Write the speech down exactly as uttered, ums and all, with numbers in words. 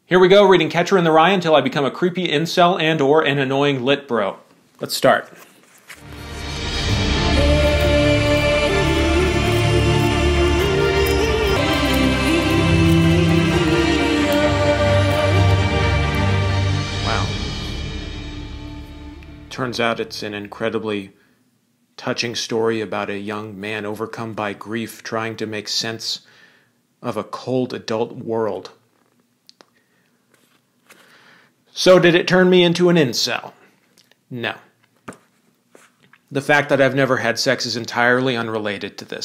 Here we go, reading Catcher in the Rye until I become a creepy incel and or an annoying lit bro. Let's start. Wow. Turns out it's an incredibly touching story about a young man overcome by grief trying to make sense of a cold adult world. So did it turn me into an incel? No. The fact that I've never had sex is entirely unrelated to this.